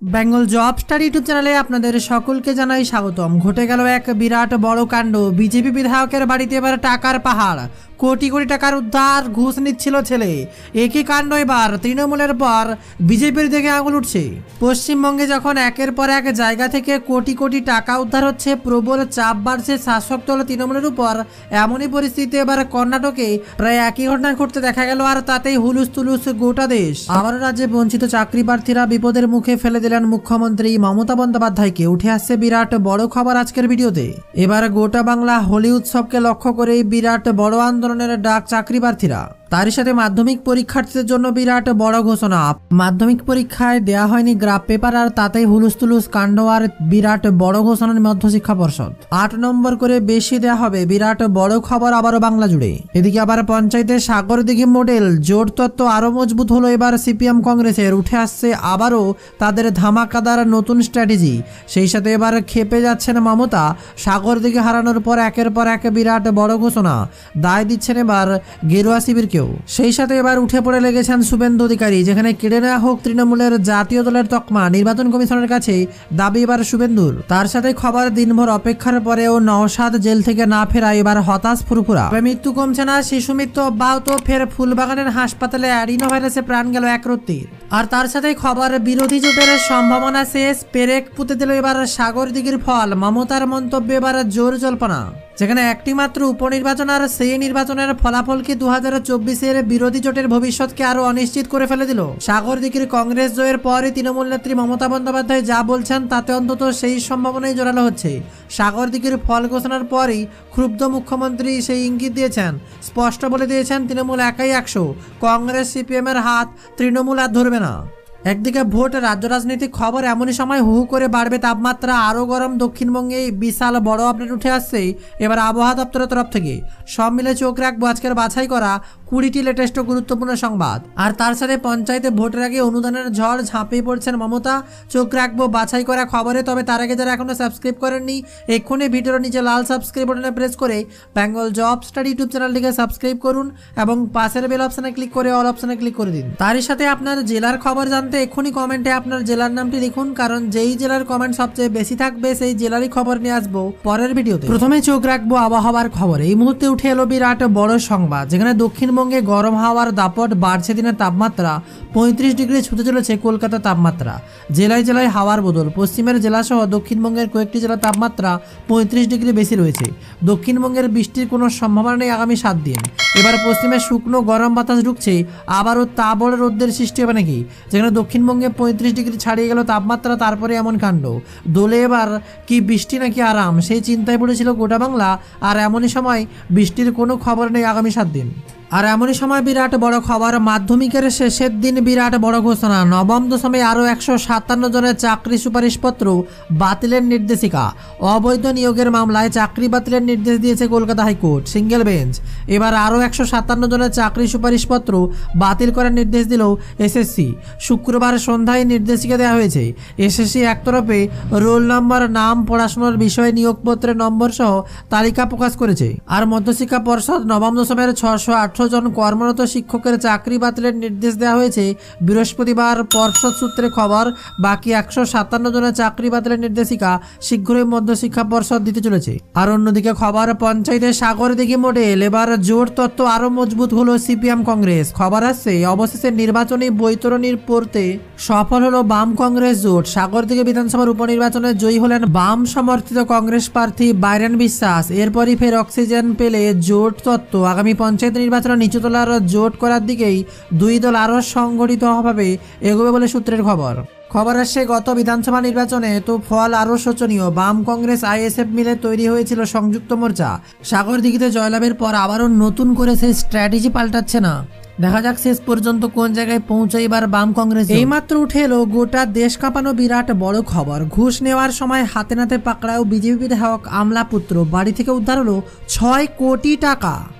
Bengal job star YouTube চ্যানেলে আপনাদের সকলকে জানাই স্বাগতম। ঘটে গেল এক বিরাট বড় কাণ্ড। বিজেপি বিধায়কের বাড়িতে এবার টাকার পাহাড়, কোটি কোটি টাকার উদ্ধার, ঘুষ নিচ্ছিল ছেলে। একই কাণ্ড এবার তৃণমূলের পর বিজেপির দিকে আঙুল উঠছে। পশ্চিমবঙ্গে যখন একের পর এক জায়গা থেকে কোটি কোটি টাকা উদ্ধার হচ্ছে, প্রবল চাপ বাড়ছে শাসক দল তৃণমূলের উপর। এমনই পরিস্থিতি এবার কর্ণাটকে প্রায় একই ঘটনা ঘটতে দেখা গেল, আর তাতেই হুলুস তুলুস গোটা দেশ। আবার রাজ্যে বঞ্চিত চাকরি প্রার্থীরা বিপদের মুখে ফেলে দিলেন মুখ্যমন্ত্রী মমতা বন্দ্যোপাধ্যায়কে। উঠে আসছে বিরাট বড় খবর আজকের ভিডিওতে। এবার গোটা বাংলা হোলি উৎসবকে লক্ষ্য করেই বিরাট বড় আন্দোলনের ডাক চাকরি প্রার্থীরা। তারই সাথে মাধ্যমিক পরীক্ষার্থীদের জন্য বিরাট বড় ঘোষণা। মাধ্যমিক পরীক্ষায় দেয়া হয়নি গ্রাফ পেপার, আর তাতেই হুলুস তুলুস কাণ্ড আর বিরাট বড় ঘোষণার মধ্যশিক্ষা পর্ষদ 8 নম্বর করে বেশি দেয়া হবে। বিরাট বড় খবর আবারও বাংলা জুড়ে। এদিকে আবার পঞ্চায়েতের সাগরদিঘি মডেল জোট তত্ত্ব আরো মজবুত হলো এবার সিপিএম কংগ্রেসের। উঠে আসছে আবারও তাদের ধামাকাদার নতুন স্ট্র্যাটেজি। সেই সাথে এবার খেপে যাচ্ছেন মমতা। সাগরদিঘি হারানোর পর একের পর এক বিরাট বড় ঘোষণা। দায় দিচ্ছেন এবার গেরুয়া শিবিরকে। সেই সাথে এবার উঠে পড়ে লেগেছেন শুভেন্দু অধিকারী। যেখানে কেড়ে নেওয়া হোক তৃণমূলের জাতীয় দলের তকমা, নির্বাচন কমিশনের কাছে দাবি এবার শুভেন্দুর। তার সাথে খবর দিনভর অপেক্ষার পরেও নওশাদ জেল থেকে না ফেরা এবার হতাশ ফুরফুরা। মৃত্যু কমছে না, শিশু মৃত্যু অব্যাহত। ফের ফুলবাগানের হাসপাতালে অ্যাডিনো ভাইরাসে প্রাণ গেল এক রত্তির। আর তার সাথে খবর বিরোধী জোটের সম্ভাবনা শেষ। পেরেক পুঁতে দিল এবার সাগরদিঘির ফল। মমতার মন্তব্যে এবার জোর জল্পনা। যেখানে একটি মাত্র উপনির্বাচন, আর সেই নির্বাচনের ফলাফলকে 2024-এর বিরোধী জোটের ভবিষ্যৎকে আরো অনিশ্চিত করে ফেলে দিল। সাগরদিঘির কংগ্রেস জয়ের পরই তৃণমূল নেত্রী মমতা বন্দ্যোপাধ্যায় যা বলছেন তাতে অন্তত সেই সম্ভাবনাই জোরালো হচ্ছে। সাগরদিঘির ফল ঘোষণার পরই ক্ষুব্ধ মুখ্যমন্ত্রী সেই ইঙ্গিত দিয়েছেন, স্পষ্ট বলে দিয়েছেন তৃণমূল একাই 100, কংগ্রেস সিপিএমের হাত তৃণমূল আর ধরবে না। একদিকে ভোট, রাজ্য রাজনৈতিক খবর, এমনই সময় হু করে বাড়বে তাপমাত্রা, আরও গরম। দক্ষিণবঙ্গে বিশাল বড় আপডেট উঠে আসছে এবার আবহাওয়া দপ্তরের তরফ থেকে। সব মিলে চোখ রাখবো আজকের বাছাই করা 20টি লেটেস্ট গুরুত্বপূর্ণ সংবাদ। আর তার সাথে পঞ্চায়েতে ভোটের আগে অনুদানের ঝড় ঝাঁপিয়ে পড়ছেন মমতা। চোখ রাখবো বাছাই করা খবরে। তবে তার আগে যারা এখনো সাবস্ক্রাইব করেননি, এক্ষুনি ভিডিওর নিচে লাল সাবস্ক্রাইব বাটনে প্রেস করে বেঙ্গল জব স্টার ইউটিউব চ্যানেলটিকে সাবস্ক্রাইব করুন এবং পাশের বেল অপশনে ক্লিক করে অল অপশনে ক্লিক করে দিন। তারই সাথে আপনার জেলার খবর জানতে এক্ষুনি কমেন্টে আপনার জেলার নামটি লিখুন, কারণ যেই জেলার কমেন্ট সবচেয়ে বেশি থাকবে সেই জেলারই খবর নিয়ে আসবো পরের ভিডিওতে। প্রথমে চোখ রাখবো আবহাওয়ার খবরে। এই মুহূর্তে উঠে এলো বিরাট বড় সংবাদ। যেখানে দক্ষিণবঙ্গে গরম হাওয়ার দাপট বাড়ছে। দিনের তাপমাত্রা 35 ডিগ্রি ছুঁতে চলেছে কলকাতার তাপমাত্রা। জেলায় জেলায় হাওয়ার বদল। পশ্চিমের জেলাসহ দক্ষিণবঙ্গের কয়েকটি জেলার তাপমাত্রা 35 ডিগ্রি বেশি রয়েছে। দক্ষিণবঙ্গের বৃষ্টির কোনো সম্ভাবনা নেই আগামী 7 দিন। এবার পশ্চিমে শুকনো গরম বাতাস ঢুকছে, আবারও তাবড় রোদ্রের সৃষ্টি হবে নাকি। যেখানে দক্ষিণবঙ্গে 35 ডিগ্রি ছাড়িয়ে গেল তাপমাত্রা, তারপরে এমন কাণ্ড। দোলে এবার কি বৃষ্টি নাকি আরাম, সেই চিন্তায় পড়েছিল গোটা বাংলা। আর এমনই সময় বৃষ্টির কোনো খবর নেই আগামী 7 দিন। আর এমনই সময় বিরাট বড় খবর, মাধ্যমিকের শেষের দিন বিরাট বড় ঘোষণা। নবম দশমে আরও 157 জনের চাকরি সুপারিশপত্র বাতিলের নির্দেশিকা। অবৈধ নিয়োগের মামলায় চাকরি বাতিলের নির্দেশ দিয়েছে কলকাতা হাইকোর্ট সিঙ্গেল বেঞ্চ। এবার আরও 157 জনের চাকরি সুপারিশপত্র বাতিল করার নির্দেশ দিল এসএসসি। শুক্রবার সন্ধ্যায় নির্দেশিকা দেওয়া হয়েছে। এসএসসি একতরফে রোল নম্বর, নাম, পড়াশোনার বিষয়ে, নিয়োগপত্রের নম্বর সহ তালিকা প্রকাশ করেছে। আর মধ্যশিক্ষা পর্ষদ নবম দশমের 618 জন কর্মরত শিক্ষকের চাকরি বাতিলের নির্দেশ দেওয়া হয়েছে বৃহস্পতিবার। পর্ষদ সূত্রে খবর, বাকি 157 জনের চাকরি বাতিলের নির্দেশিকা শীঘ্রই মধ্যশিক্ষা পর্ষদ দিতে চলেছে। আর অন্যদিকে খবর, পঞ্চায়েতের সাগরদিঘি মডেল এবার জোট তত্ত্ব আরো মজবুত হলো সিপিএম কংগ্রেস। খবর আসছে অবশেষে নির্বাচনী বৈতরণীর পড়তে সফল হলো বাম কংগ্রেস জোট। সাগরদিঘি বিধানসভার উপনির্বাচনে জয়ী হলেন বাম সমর্থিত কংগ্রেস প্রার্থী বাইরেন বিশ্বাস। এরপরই ফের অক্সিজেন পেলে জোট তত্ত্ব। আগামী পঞ্চায়েত নির্বাচন নিচুতলার জোট করার দিকেই দুই দল আরো সংগঠিতভাবে এগোবে বলে সূত্রের খবর। খবর আসছে গত বিধানসভা নির্বাচনে তো ফল আরো শোচনীয়। বাম কংগ্রেস আইএসএফ মিলে তৈরি হয়েছিল সংযুক্ত মোর্চা। সাগরদিঘিতে জয়লাভের পর আবারও নতুন করে সেই স্ট্র্যাটেজি পাল্টাচ্ছে না। দেখা যাক শেষ পর্যন্ত কোন জায়গায় পৌঁছে এবার বাম কংগ্রেস। এইমাত্র উঠে এলো গোটা দেশ কাঁপানো বিরাট বড় খবর। ঘুষ নেওয়ার সময় হাতে নাতে পাকড়াও বিজেপি বিধায়ক আমলা পুত্র। বাড়ি থেকে উদ্ধার হলো 6 কোটি টাকা।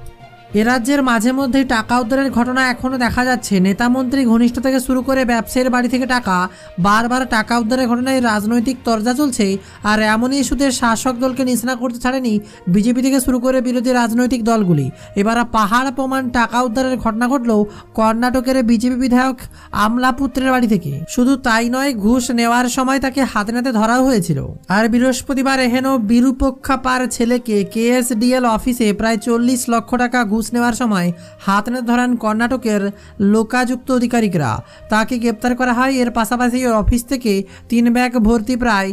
এ রাজ্যের মাঝে মধ্যেই টাকা উদ্ধারের ঘটনা এখনো দেখা যাচ্ছে। নেতা মন্ত্রী ঘনিষ্ঠ থেকে শুরু করে ব্যবসায়ীর বাড়ি থেকে টাকা, বারবার টাকা উদ্ধারের ঘটনায় রাজনৈতিক তরজা চলছে। আর এমনই ইস্যুতে শাসক দলকে নিশানা করতে ছাড়েনি বিজেপি থেকে শুরু করে বিরোধী রাজনৈতিক দলগুলি। এবার পাহাড় প্রমাণ টাকা উদ্ধারের ঘটনা ঘটল কর্ণাটকের বিজেপি বিধায়ক আমলাপুত্রের বাড়ি থেকে। শুধু তাই নয়, ঘুষ নেওয়ার সময় তাকে হাতে নাতে ধরাও হয়েছিল। আর বৃহস্পতিবার এহেন বিরূপক্ষাপার ছেলেকে কেএসডিএল অফিসে প্রায় 40 লক্ষ টাকা ঘুষ নেওয়ার সময় হাত নাতে ধরান কর্ণাটকের লোকাযুক্ত আধিকারিকরা। তাকে গ্রেপ্তার করা হয়। এর পাশাপাশি অফিস থেকে 3 ব্যাগ ভর্তি প্রায়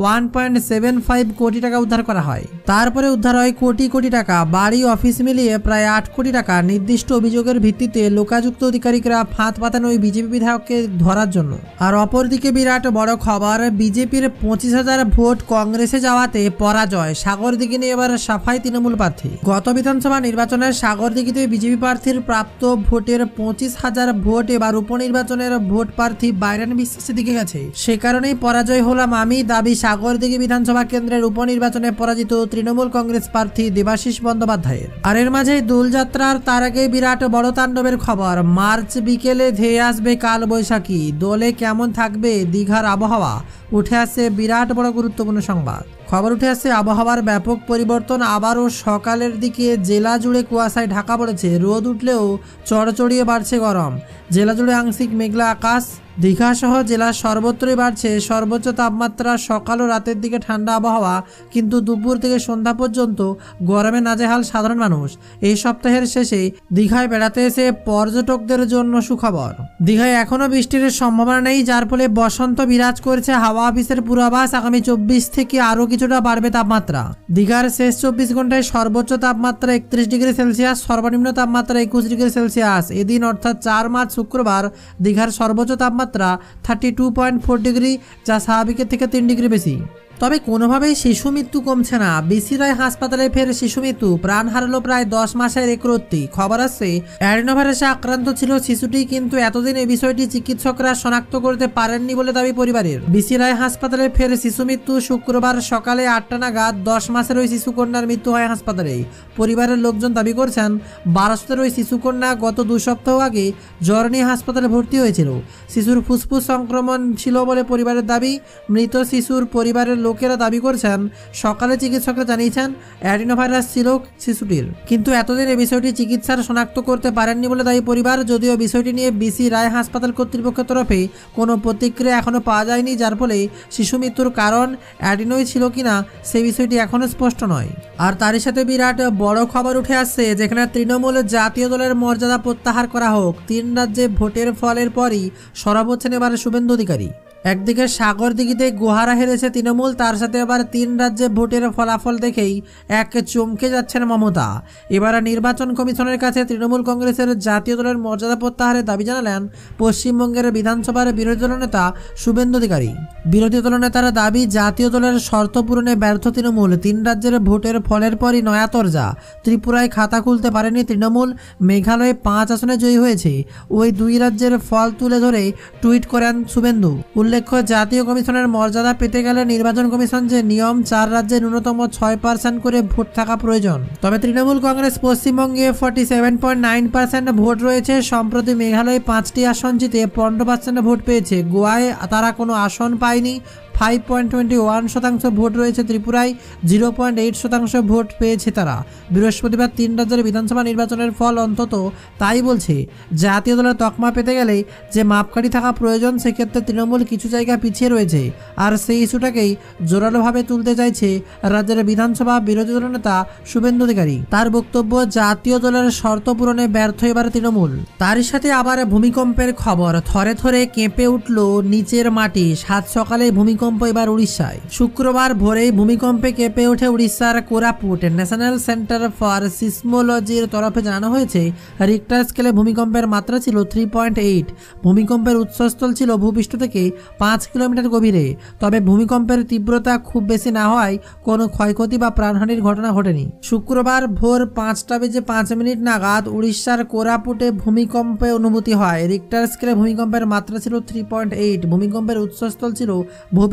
1.75 কোটি টাকা উদ্ধার করা হয়। তারপরে উদ্ধার হয় কোটি কোটি টাকা। বাড়ি অফিস মিলিয়ে প্রায় 8 কোটি টাকা। নির্দিষ্ট অভিযোগের ভিত্তিতে লোকাযুক্ত আধিকারিকরা ফাঁদ পাতান ওই বিজেপি বিধায়ককে ধরার জন্য। আর অপরদিকে বিরাট বড় খবর, বিজেপির 25,000 ভোট কংগ্রেসে যাওয়াতে পরাজয়। সাগরদিঘি নিয়ে এবার সাফাই তৃণমূল প্রার্থী। গত বিধানসভা নির্বাচনের সাগরদিঘিতে বিজেপি প্রার্থীর প্রাপ্ত ভোটের 25,000 ভোট এবার উপনির্বাচনের ভোট প্রার্থী বাইরান বিশ্বাসের দিকে গেছে। সে কারণেই পরাজয় হলাম আমি, দাবি সাগরদিঘি বিধানসভা কেন্দ্রের উপনির্বাচনে পরাজিত তৃণমূল কংগ্রেস প্রার্থী দেবাশিস বন্দ্যোপাধ্যায়ের। আর এর মাঝে দোলযাত্রার তার আগে বিরাট বড় তাণ্ডবের খবর। মার্চ বিকেলে ধেয়ে আসবে কাল বৈশাখী। দোলে কেমন থাকবে দীঘার আবহাওয়া, উঠে আসছে বিরাট বড় গুরুত্বপূর্ণ সংবাদ। খবর উঠে আসছে আবহাওয়ার ব্যাপক পরিবর্তন। আবারও সকালের দিকে জেলা জুড়ে কুয়াশায় ঢাকা পড়েছে। রোদ উঠলেও চড়চড়িয়ে বাড়ছে গরম। জেলা জুড়ে আংশিক মেঘলা আকাশ। দীঘা সহ জেলার সর্বত্রই বাড়ছে সর্বোচ্চ তাপমাত্রা। সকাল ও রাতের দিকে ঠান্ডা আবহাওয়া, কিন্তু দুপুর থেকে সন্ধ্যা পর্যন্ত গরমে নাজেহাল সাধারণ মানুষ। এই সপ্তাহের শেষে দীঘায় বেড়াতে এসে পর্যটকদের জন্য সুখবর। দীঘায় এখনো বৃষ্টির সম্ভাবনা নেই, যার ফলে বসন্ত বিরাজ করছে। হাওয়া অফিসের পূর্বাভাস, আগামী 24 থেকে আরও কিছুটা বাড়বে তাপমাত্রা। দীঘার শেষ 24 ঘন্টায় সর্বোচ্চ তাপমাত্রা 31 ডিগ্রি সেলসিয়াস, সর্বনিম্ন তাপমাত্রা 21 ডিগ্রি সেলসিয়াস। এদিন অর্থাৎ 4 মার্চ শুক্রবার দীঘার সর্বোচ্চ তাপমাত্রা 32.4 ডিগ্রি, যা স্বাভাবিকের থেকে 3 ডিগ্রি বেশি। তবে কোনোভাবেই শিশু মৃত্যু কমছে না। বিসি রায় হাসপাতালে ফের শিশু মৃত্যু। প্রাণ হারালো প্রায় 10 মাসের এক রত্তি। খবর আসছে অ্যাডিনোভাইরাসে আক্রান্ত ছিল শিশুটি, কিন্তু এতদিন এই বিষয়টি চিকিৎসকরা শনাক্ত করতে পারেননি বলে দাবি পরিবারের। বিসি রায় হাসপাতালে ফের শিশু মৃত্যু। শুক্রবার সকালে 8টা নাগাদ 10 মাসের ওই শিশুকন্যার মৃত্যু হয় হাসপাতালে। পরিবারের লোকজন দাবি করছেন 1200 ওই শিশুকন্যা গত 2 সপ্তাহ আগে জ্বর নিয়ে হাসপাতালে ভর্তি হয়েছিল। শিশুর ফুসফুস সংক্রমণ ছিল বলে পরিবারের দাবি। মৃত শিশুর পরিবারের লোকেরা দাবি করছেন সকালে চিকিৎসকরা জানিয়েছেন অ্যাডিনোভাইরাস ছিল শিশুটির, কিন্তু এতদিন এই বিষয়টি চিকিৎসার শনাক্ত করতে পারেননি বলে দাবি পরিবার। যদিও বিষয়টি নিয়ে বিসি রায় হাসপাতাল কর্তৃপক্ষের তরফে কোনো প্রতিক্রিয়া এখনো পাওয়া যায়নি, যার ফলে শিশু মৃত্যুর কারণ অ্যাডিনোই ছিল কিনা সেই বিষয়টি এখনো স্পষ্ট নয়। আর তারই সাথে বিরাট বড় খবর উঠে আসছে, যেখানে তৃণমূল জাতীয় দলের মর্যাদা প্রত্যাহার করা হোক। 3 রাজ্যে ভোটের ফলের পরই সরব হচ্ছেন এবার শুভেন্দু অধিকারী। একদিকে সাগরদিঘিতে গোহারা হেরেছে তৃণমূল, তার সাথে আবার 3 রাজ্যে ভোটের ফলাফল দেখেই এক চমকে যাচ্ছেন মমতা। এবার নির্বাচন কমিশনের কাছে তৃণমূল কংগ্রেসের জাতীয় দলের মর্যাদা প্রত্যাহারের দাবি জানালেন পশ্চিমবঙ্গের বিধানসভার বিরোধী দলনেতা শুভেন্দু অধিকারী। বিরোধী দলনেতার দাবি, জাতীয় দলের শর্ত পূরণে ব্যর্থ তৃণমূল। 3 রাজ্যের ভোটের ফলের পরই নয়া তরজা। ত্রিপুরায় খাতা খুলতে পারেনি তৃণমূল, মেঘালয়ে 5 আসনে জয়ী হয়েছে। ওই 2 রাজ্যের ফল তুলে ধরে টুইট করেন শুভেন্দু। উল্লেখ্য, জাতীয় কমিশনের মর্যাদা পেতে গেলে নির্বাচন কমিশন যে নিয়ম, 4 রাজ্যে ন্যূনতম 6% করে ভোট থাকা প্রয়োজন। তবে তৃণমূল কংগ্রেস পশ্চিমবঙ্গে 47.9% ভোট রয়েছে। সম্প্রতি মেঘালয়ে 5টি আসন জিতে 15% ভোট পেয়েছে। গোয়ায় তারা কোনো আসন পায়নি। 5.21% ভোট রয়েছে। ত্রিপুরায় 0.8% ভোট পেয়েছে তারা। বৃহস্পতিবার 3 রাজ্যের বিধানসভা নির্বাচনের ফল অন্তত তাই বলছে। জাতীয় দলের তকমা পেতে গেলে যে মাপকাঠি থাকা প্রয়োজন, সেক্ষেত্রে তৃণমূল কিছু জায়গা পিছিয়ে রয়েছে। আর সেই ইস্যুটাকেই জোরালোভাবে তুলতে চাইছে রাজ্যের বিধানসভা বিরোধী দল নেতা শুভেন্দু অধিকারী। তার বক্তব্য, জাতীয় দলের শর্ত পূরণে ব্যর্থ এবার তৃণমূল। তারই সাথে আবার ভূমিকম্পের খবর। থরে থরে কেঁপে উঠল নিচের মাটি। 7 সকালে ভূমিকম্প এবার উড়িষ্যায়। শুক্রবার ভোরেই ভূমিকম্পে কেঁপে ওঠে উড়িষ্যার কোরাপুট। ন্যাশনাল সেন্টার ফর সিসমোলজির তরফে জানানো হয়েছে, রিক্টার স্কেলে ভূমিকম্পের মাত্রা ছিল 3.8। ভূমিকম্পের উৎসস্থল ছিল ভূপৃষ্ঠ থেকে 5 কিলোমিটার গভীরে। তবে ভূমিকম্পের তীব্রতা খুব বেশি না হওয়ায় কোনো ক্ষয়ক্ষতি বা প্রাণহানির ঘটনা ঘটেনি। শুক্রবার ভোর 5:05 নাগাদ উড়িষ্যার কোরাপুটে ভূমিকম্পে অনুভূতি হয়। রিক্টার স্কেলে ভূমিকম্পের মাত্রা ছিল 3.8। ভূমিকম্পের উৎসস্থল ছিল ভূপৃষ্ঠ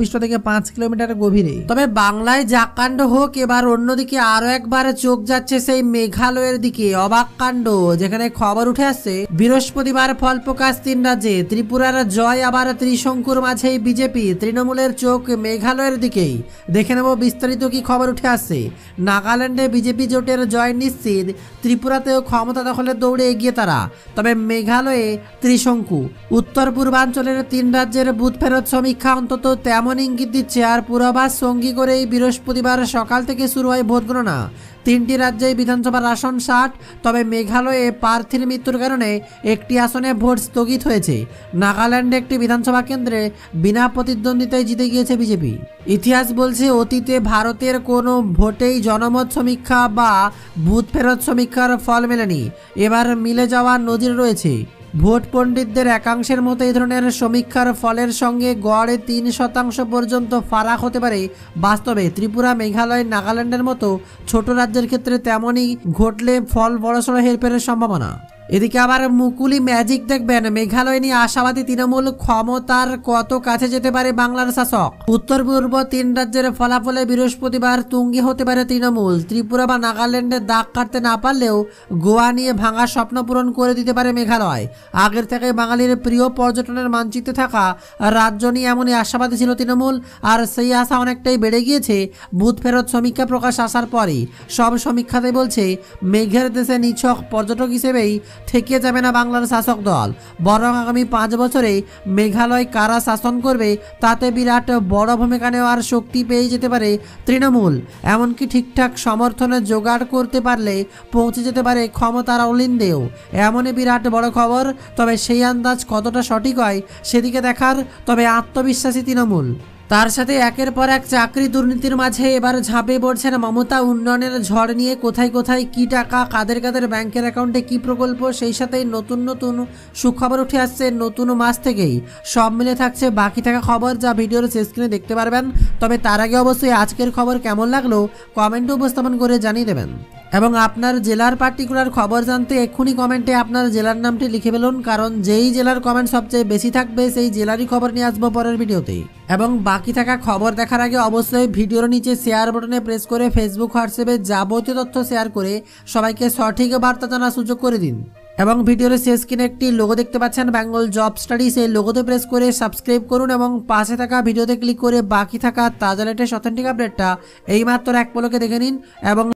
ভূপৃষ্ঠ থেকে 5 কিলোমিটার গভীরে। তবে বাংলায় যাকাণ্ড হোক, এবার অন্যদিকে আরো একবার চোখ যাচ্ছে সেই মেঘালয়ের দিকে। অবাক কাণ্ড, যেখানে খবর উঠে আসছে বৃহস্পতিবার ফল প্রকাশ 3 রাজ্যে। ত্রিপুরার জয়, আবার ত্রিশঙ্কুর মাঝেই বিজেপি। তৃণমূলের চোখ মেঘালয়ের দিকেই। দেখে নেব বিস্তারিত কি খবর উঠে আসছে। নাগাল্যান্ডে বিজেপি জোটের জয় নিশ্চিত, ত্রিপুরাতেও ক্ষমতা দখলের দৌড়ে এগিয়ে তারা। তবে মেঘালয়ে ত্রিশঙ্কু। উত্তর পূর্বাঞ্চলের 3 রাজ্যের বুথ ফেরত সমীক্ষা অন্তত তেমন ইঙ্গিত দিচ্ছে। আর পূর্বাভাস সঙ্গী করেই বৃহস্পতিবার সকাল থেকে শুরু হয় ভোট গণনা। 3টি রাজ্যেই বিধানসভার আসন 60। তবে মেঘালয়ে প্রার্থীর মৃত্যুর কারণে একটি আসনে ভোট স্থগিত হয়েছে। নাগাল্যান্ডে একটি বিধানসভা কেন্দ্রে বিনা প্রতিদ্বন্দ্বিতায় জিতে গিয়েছে বিজেপি। ইতিহাস বলছে অতীতে ভারতের কোনো ভোটেই জনমত সমীক্ষা বা বুথ ফেরত সমীক্ষার ফল মেলেনি। এবার মিলে যাওয়ার নজির রয়েছে। ভোট পণ্ডিতদের একাংশের মতো এই ধরনের সমীক্ষার ফলের সঙ্গে গড়ে 3% পর্যন্ত ফারাক হতে পারে। বাস্তবে ত্রিপুরা, মেঘালয়, নাগাল্যান্ডের মতো ছোট রাজ্যের ক্ষেত্রে তেমনই ঘটলে ফল বড়সড় হেরফেরের সম্ভাবনা। এদিকে আবার মুকুলি ম্যাজিক দেখবেন। মেঘালয় নিয়ে আশাবাদী তৃণমূল, ক্ষমতার কত কাছে যেতে পারে বাংলার শাসক। উত্তর পূর্ব 3 রাজ্যের ফলাফলে বৃহস্পতিবার তুঙ্গে হতে পারে তৃণমূল। ত্রিপুরা বা নাগাল্যান্ডে দাগ কাটতে না পারলেও গোয়া নিয়ে ভাঙা স্বপ্ন পূরণ করে দিতে পারে মেঘালয়। আগের থেকে বাঙালির প্রিয় পর্যটনের মানচিত্রে থাকা রাজ্য নিয়ে এমনই আশাবাদী ছিল তৃণমূল। আর সেই আশা অনেকটাই বেড়ে গিয়েছে বুথ ফেরত সমীক্ষা প্রকাশ আসার পরই। সব সমীক্ষাতে বলছে মেঘের দেশে নিছক পর্যটক হিসেবেই থেকে যাবে না বাংলার শাসক দল, বরং আগামী 5 বছরে মেঘালয় কারা শাসন করবে তাতে বিরাট বড় ভূমিকা নেওয়ার শক্তি পেয়ে যেতে পারে তৃণমূল। এমনকি ঠিকঠাক সমর্থনে জোগাড় করতে পারলে পৌঁছে যেতে পারে ক্ষমতার অলিন্দেও। এমনই বিরাট বড় খবর। তবে সেই আন্দাজ কতটা সঠিক হয় সেদিকে দেখার। তবে আত্মবিশ্বাসী তৃণমূল। তার সাথে একের পর এক চাকরি দুর্নীতির মাঝে এবার ঝাঁপে পড়ছেন মমতা। উন্নয়নের ঝড় নিয়ে কোথায় কোথায় কি টাকা, কাদের কাদের ব্যাংকের অ্যাকাউন্টে কি প্রকল্প, সেই সাথেই নতুন নতুন সুখবর উঠে আসছে নতুন মাস থেকেই। সব মিলে থাকছে বাকি থাকা খবর, যা ভিডিওর শেষ স্ক্রিনে দেখতে পারবেন। তবে তার আগে অবশ্যই আজকের খবর কেমন লাগলো কমেন্টে উপস্থাপন করে জানিয়ে দেবেন। এবং আপনার জেলার পার্টিকুলার খবর জানতে এক্ষুনি কমেন্টে আপনার জেলার নামটি লিখে ফেলুন, কারণ যেই জেলার কমেন্ট সবচেয়ে বেশি থাকবে সেই জেলারই খবর নিয়ে আসবো পরের ভিডিওতে। এবং বাকি থাকা খবর দেখার আগে অবশ্যই ভিডিওর নিচে শেয়ার বাটনে প্রেস করে ফেসবুক, হোয়াটসঅ্যাপে যাবতীয় তথ্য শেয়ার করে সবাইকে সঠিক বার্তা জানার সুযোগ করে দিন। এবং ভিডিওর শেষ স্ক্রিনে একটি লোগো দেখতে পাচ্ছেন, বেঙ্গল জব স্টাডি। সেই লোগোতে প্রেস করে সাবস্ক্রাইব করুন এবং পাশে থাকা ভিডিওতে ক্লিক করে বাকি থাকা তাজা লেটেস্ট অথেন্টিক আপডেটটা এইমাত্র এক পলকে দেখে নিন। এবং